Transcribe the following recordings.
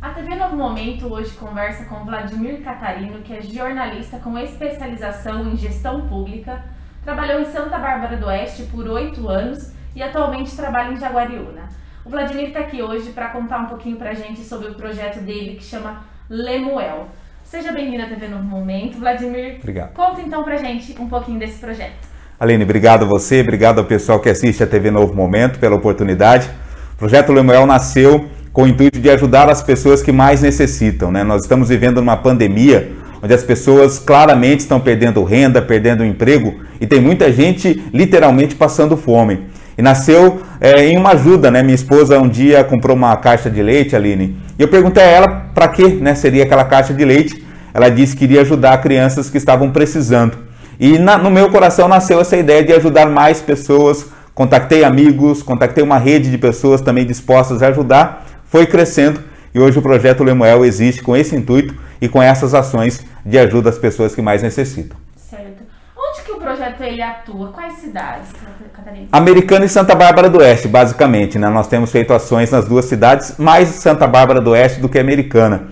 A TV Novo Momento hoje conversa com Vladimir Catarino, que é jornalista com especialização em gestão pública, trabalhou em Santa Bárbara do Oeste por 8 anos e atualmente trabalha em Jaguariúna. O Vladimir está aqui hoje para contar um pouquinho para a gente sobre o projeto dele que chama Lemuel. Seja bem-vindo à TV Novo Momento, Vladimir. Obrigado. Conta então para a gente um pouquinho desse projeto. Aline, obrigado a você, obrigado ao pessoal que assiste a TV Novo Momento pela oportunidade. O projeto Lemuel nasceu com o intuito de ajudar as pessoas que mais necessitam, né? Nós estamos vivendo uma pandemia onde as pessoas claramente estão perdendo renda, perdendo emprego e tem muita gente literalmente passando fome. E nasceu em uma ajuda, né? Minha esposa um dia comprou uma caixa de leite, Aline, e eu perguntei a ela para que, né, seria aquela caixa de leite. Ela disse que iria ajudar crianças que estavam precisando. E no meu coração nasceu essa ideia de ajudar mais pessoas. Contactei amigos, contactei uma rede de pessoas também dispostas a ajudar. Foi crescendo e hoje o projeto Lemuel existe com esse intuito e com essas ações de ajuda às pessoas que mais necessitam. Certo. Onde que o projeto ele atua? Quais cidades, Catarina? Americana e Santa Bárbara do Oeste, basicamente, né? Nós temos feito ações nas duas cidades, mais Santa Bárbara do Oeste do que Americana.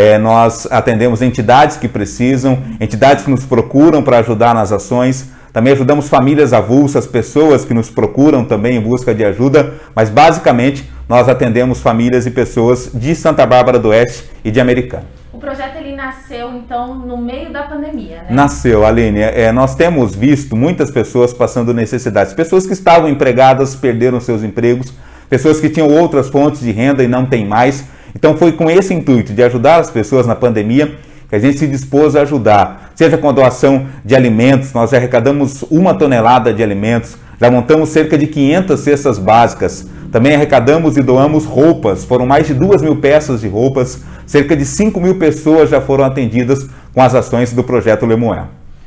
Nós atendemos entidades que precisam, entidades que nos procuram para ajudar nas ações. Também ajudamos famílias avulsas, pessoas que nos procuram também em busca de ajuda, mas basicamente nós atendemos famílias e pessoas de Santa Bárbara do Oeste e de Americana. O projeto ele nasceu então no meio da pandemia, né? Nasceu, Aline. Nós temos visto muitas pessoas passando necessidades, pessoas que estavam empregadas, perderam seus empregos, pessoas que tinham outras fontes de renda e não têm mais. Então foi com esse intuito de ajudar as pessoas na pandemia que a gente se dispôs a ajudar, seja com a doação de alimentos. Nós já arrecadamos 1 tonelada de alimentos, já montamos cerca de 500 cestas básicas, também arrecadamos e doamos roupas, foram mais de 2.000 peças de roupas, cerca de 5.000 pessoas já foram atendidas com as ações do projeto Lemuel.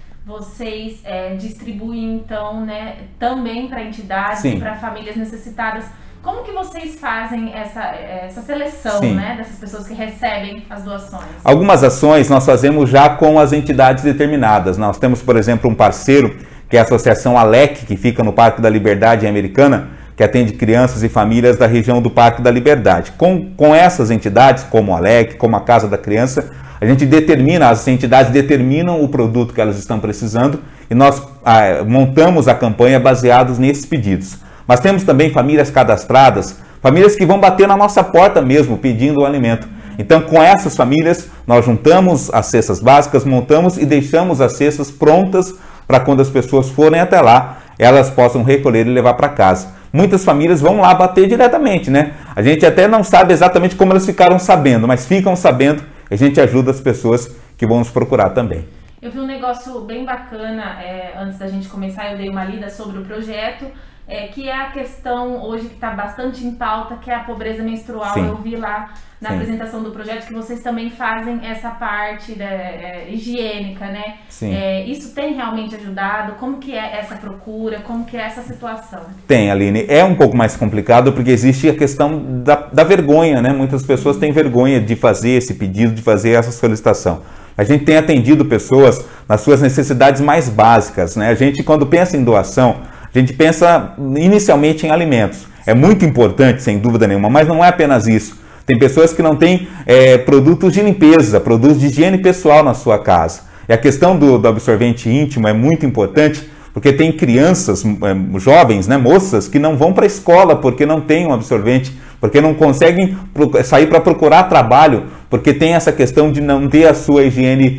Vocês distribuem então, né, também para entidades e para famílias necessitadas. Como que vocês fazem essa seleção, né, dessas pessoas que recebem as doações? Algumas ações nós fazemos já com as entidades determinadas. Nós temos, por exemplo, um parceiro, que é a Associação ALEC, que fica no Parque da Liberdade em Americana, que atende crianças e famílias da região do Parque da Liberdade. Com essas entidades, como a ALEC, como a Casa da Criança, a gente determina, as entidades determinam o produto que elas estão precisando e nós montamos a campanha baseados nesses pedidos. Mas temos também famílias cadastradas, famílias que vão bater na nossa porta mesmo, pedindo o alimento. Então, com essas famílias, nós juntamos as cestas básicas, montamos e deixamos as cestas prontas para quando as pessoas forem até lá, elas possam recolher e levar para casa. Muitas famílias vão lá bater diretamente, né? A gente até não sabe exatamente como elas ficaram sabendo, mas ficam sabendo, a gente ajuda as pessoas que vão nos procurar também. Eu vi um negócio bem bacana, antes da gente começar, eu dei uma lida sobre o projeto, que é a questão hoje que está bastante em pauta, que é a pobreza menstrual. Sim. Eu vi lá na apresentação do projeto que vocês também fazem essa parte higiênica, né? Sim. Isso tem realmente ajudado? Como que é essa procura? Como que é essa situação? Tem, Aline. É um pouco mais complicado porque existe a questão da vergonha, né? Muitas pessoas têm vergonha de fazer esse pedido, de fazer essa solicitação. A gente tem atendido pessoas nas suas necessidades mais básicas, né? A gente, quando pensa em doação, a gente pensa inicialmente em alimentos. É muito importante, sem dúvida nenhuma, mas não é apenas isso. Tem pessoas que não têm produtos de limpeza, produtos de higiene pessoal na sua casa. E a questão do absorvente íntimo é muito importante, porque tem crianças, jovens, né, moças, que não vão para a escola porque não tem um absorvente, porque não conseguem sair para procurar trabalho, porque tem essa questão de não ter a sua higiene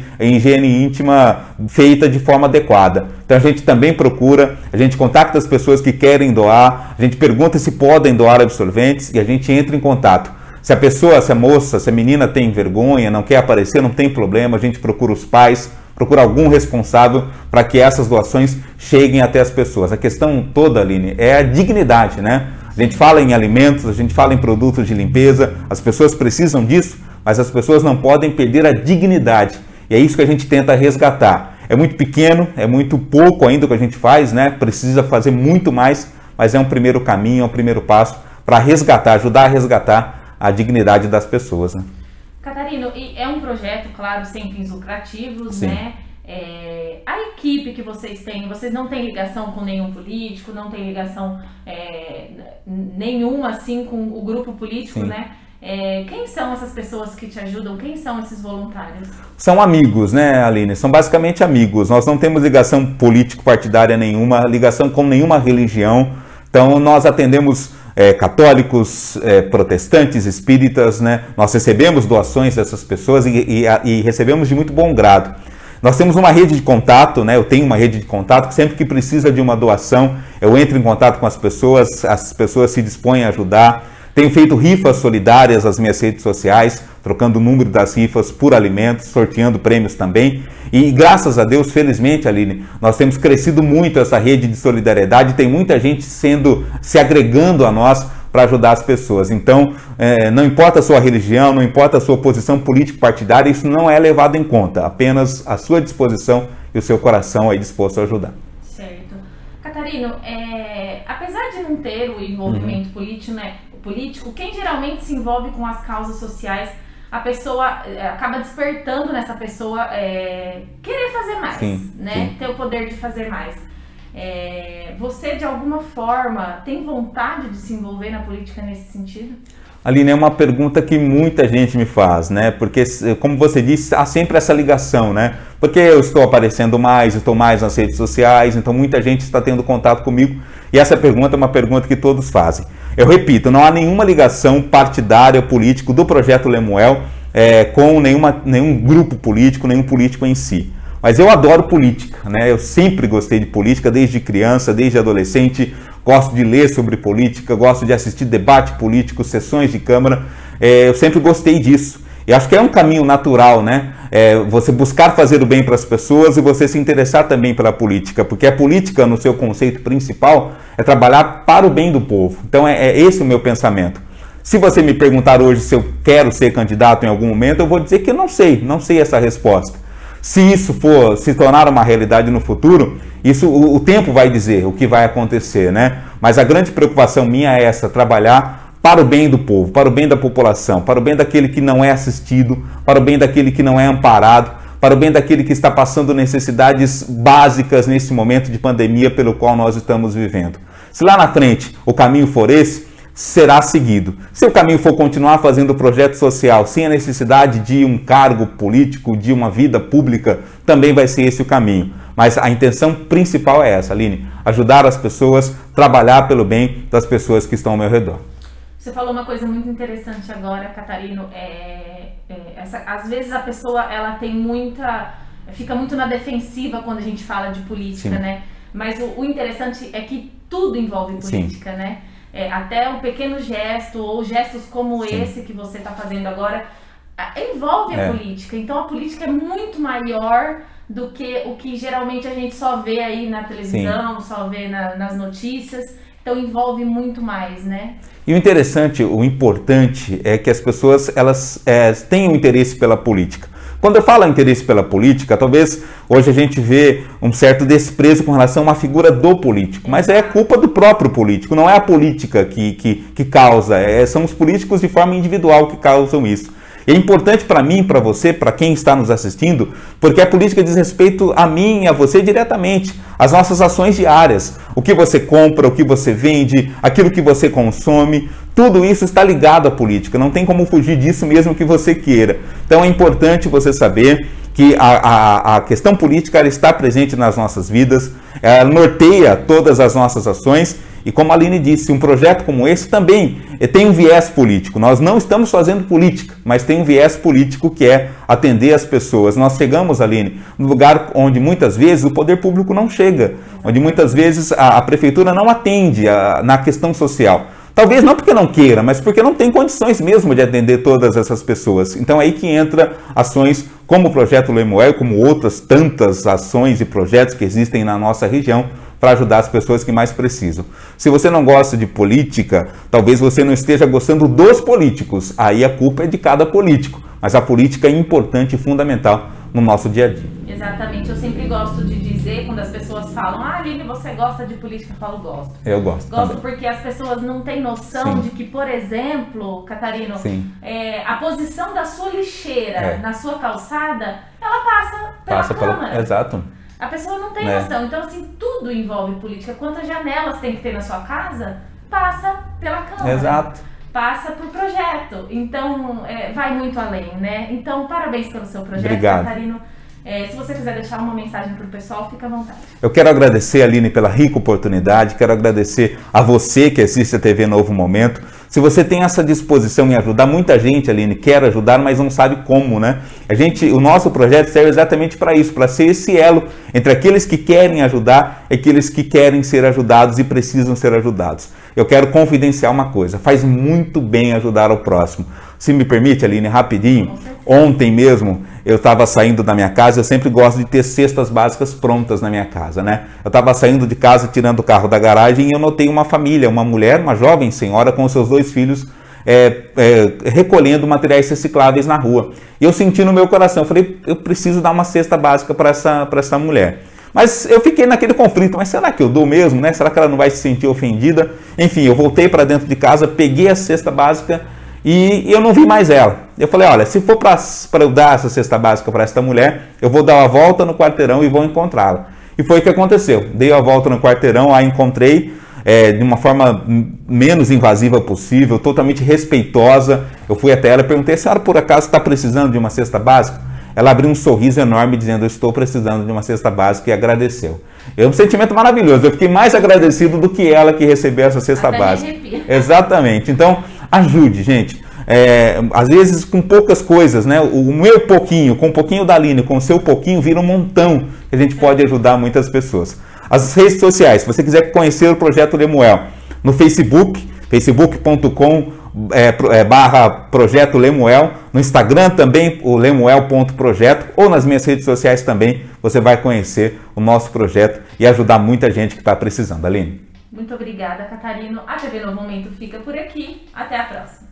íntima feita de forma adequada. Então a gente também procura, a gente contacta as pessoas que querem doar, a gente pergunta se podem doar absorventes e a gente entra em contato. Se a pessoa, se a moça, se a menina tem vergonha, não quer aparecer, não tem problema, a gente procura os pais, procura algum responsável para que essas doações cheguem até as pessoas. A questão toda, Aline, é a dignidade, né? A gente fala em alimentos, a gente fala em produtos de limpeza, as pessoas precisam disso, mas as pessoas não podem perder a dignidade. E é isso que a gente tenta resgatar. É muito pequeno, é muito pouco ainda o que a gente faz, né? Precisa fazer muito mais, mas é um primeiro caminho, é um primeiro passo para resgatar, ajudar a resgatar a dignidade das pessoas, né? Catarino, e é um projeto, claro, sem fins lucrativos, Sim. né? A equipe que vocês têm, vocês não têm ligação com nenhum político, não têm ligação nenhuma assim com o grupo político, Sim. né? Quem são essas pessoas que te ajudam? Quem são esses voluntários? São amigos, né, Aline? São basicamente amigos. Nós não temos ligação político-partidária nenhuma, ligação com nenhuma religião. Então, nós atendemos católicos, protestantes, espíritas, né? Nós recebemos doações dessas pessoas e recebemos de muito bom grado. Nós temos uma rede de contato, né? Eu tenho uma rede de contato que sempre que precisa de uma doação, eu entro em contato com as pessoas se dispõem a ajudar. Tenho feito rifas solidárias nas minhas redes sociais, trocando o número das rifas por alimentos, sorteando prêmios também. E graças a Deus, felizmente, Aline, nós temos crescido muito essa rede de solidariedade, tem muita gente se agregando a nós para ajudar as pessoas. Então, não importa a sua religião, não importa a sua posição político-partidária, isso não é levado em conta, apenas a sua disposição e o seu coração aí disposto a ajudar. Certo. Catarino, apesar de não ter o envolvimento político, quem geralmente se envolve com as causas sociais, a pessoa acaba despertando nessa pessoa querer fazer mais, sim, né? Sim. Ter o poder de fazer mais. Você, de alguma forma, tem vontade de se envolver na política nesse sentido? Aline, é uma pergunta que muita gente me faz, né? Porque, como você disse, há sempre essa ligação, né? Porque eu estou aparecendo mais, estou mais nas redes sociais, então muita gente está tendo contato comigo e essa pergunta é uma pergunta que todos fazem. Eu repito, não há nenhuma ligação partidária, político do Projeto Lemuel com nenhum grupo político, nenhum político em si. Mas eu adoro política, né? Eu sempre gostei de política, desde criança, desde adolescente. Gosto de ler sobre política, gosto de assistir debate político, sessões de Câmara. Eu sempre gostei disso. E acho que é um caminho natural, né? Você buscar fazer o bem para as pessoas e você se interessar também pela política. Porque a política, no seu conceito principal, é trabalhar para o bem do povo. Então é esse o meu pensamento. Se você me perguntar hoje se eu quero ser candidato em algum momento, eu vou dizer que eu não sei essa resposta. Se isso for se tornar uma realidade no futuro, o tempo vai dizer o que vai acontecer, né? Mas a grande preocupação minha é essa, trabalhar para o bem do povo, para o bem da população, para o bem daquele que não é assistido, para o bem daquele que não é amparado, para o bem daquele que está passando necessidades básicas nesse momento de pandemia pelo qual nós estamos vivendo. Se lá na frente o caminho for esse, será seguido. Se o caminho for continuar fazendo projeto social sem a necessidade de um cargo político, de uma vida pública, também vai ser esse o caminho. Mas a intenção principal é essa, Aline, ajudar as pessoas, trabalhar pelo bem das pessoas que estão ao meu redor. Você falou uma coisa muito interessante agora, Catarino, às vezes a pessoa fica muito na defensiva quando a gente fala de política, Sim. né? Mas o interessante é que tudo envolve política, Sim. né? Até um pequeno gesto ou gestos como Sim. esse que você está fazendo agora envolve a política. Então a política é muito maior do que o que geralmente a gente só vê aí na televisão, Sim. só vê nas notícias. Então envolve muito mais, né? E o interessante, o importante é que as pessoas tenham interesse pela política. Quando eu falo interesse pela política, talvez hoje a gente vê um certo desprezo com relação a uma figura do político, mas é culpa do próprio político, não é a política que causa, são os políticos de forma individual que causam isso. É importante para mim, para você, para quem está nos assistindo, porque a política diz respeito a mim e a você diretamente, as nossas ações diárias, o que você compra, o que você vende, aquilo que você consome, tudo isso está ligado à política, não tem como fugir disso mesmo que você queira. Então é importante você saber que a questão política ela está presente nas nossas vidas, ela norteia todas as nossas ações e, como a Aline disse, um projeto como esse também tem um viés político. Nós não estamos fazendo política, mas tem um viés político que é atender as pessoas. Nós chegamos, Aline, num lugar onde muitas vezes o poder público não chega, onde muitas vezes a prefeitura não atende na questão social. Talvez não porque não queira, mas porque não tem condições mesmo de atender todas essas pessoas. Então é aí que entra ações como o Projeto Lemuel, como outras tantas ações e projetos que existem na nossa região para ajudar as pessoas que mais precisam. Se você não gosta de política, talvez você não esteja gostando dos políticos. Aí a culpa é de cada político. Mas a política é importante e fundamental no nosso dia a dia. Exatamente. Eu sempre gosto de dizer, quando as pessoas falam, Aline, você gosta de política? Eu falo, gosto. Eu gosto. Gosto também. porque as pessoas não têm noção Sim. de que, por exemplo, Catarino, Sim. A posição da sua lixeira na sua calçada, ela passa pela Câmara. Exato. A pessoa não tem noção. Então, assim, tudo envolve política. Quantas janelas tem que ter na sua casa, passa pela Câmara. Exato. passa por projeto. Então, vai muito além, né? Então, parabéns pelo seu projeto, Obrigado. Catarino. Se você quiser deixar uma mensagem para o pessoal, fica à vontade. Eu quero agradecer, Aline, pela rica oportunidade, quero agradecer a você que assiste a TV Novo Momento. Se você tem essa disposição em ajudar, muita gente, Aline, quer ajudar, mas não sabe como, né? O nosso projeto serve exatamente para isso, para ser esse elo entre aqueles que querem ajudar e aqueles que querem ser ajudados e precisam ser ajudados. Eu quero confidenciar uma coisa, faz muito bem ajudar o próximo. Se me permite, Aline, rapidinho, ontem mesmo eu estava saindo da minha casa, eu sempre gosto de ter cestas básicas prontas na minha casa, né? Eu estava saindo de casa, tirando o carro da garagem e eu notei uma família, uma mulher, uma jovem senhora com seus 2 filhos recolhendo materiais recicláveis na rua. E eu senti no meu coração, eu falei, eu preciso dar uma cesta básica para essa mulher. Mas eu fiquei naquele conflito, mas será que eu dou mesmo, né? Será que ela não vai se sentir ofendida? Enfim, eu voltei para dentro de casa, peguei a cesta básica e eu não vi mais ela. Eu falei, olha, se for para eu dar essa cesta básica para esta mulher, eu vou dar uma volta no quarteirão e vou encontrá-la. E foi o que aconteceu. Dei a volta no quarteirão, a encontrei de uma forma menos invasiva possível, totalmente respeitosa. Eu fui até ela e perguntei, a senhora por acaso está precisando de uma cesta básica? Ela abriu um sorriso enorme dizendo, eu estou precisando de uma cesta básica, e agradeceu. É um sentimento maravilhoso, eu fiquei mais agradecido do que ela que recebeu essa cesta básica. Exatamente, então ajude, gente. Às vezes com poucas coisas, né? O meu pouquinho, com um pouquinho da Aline, com o seu pouquinho, vira um montão que a gente pode ajudar muitas pessoas. As redes sociais, se você quiser conhecer o Projeto Lemuel, no Facebook, facebook.com/Projeto Lemuel, no Instagram também, o lemuel.projeto, ou nas minhas redes sociais também, você vai conhecer o nosso projeto e ajudar muita gente que está precisando. Aline. Muito obrigada, Catarino. A TV Novo Momento fica por aqui. Até a próxima.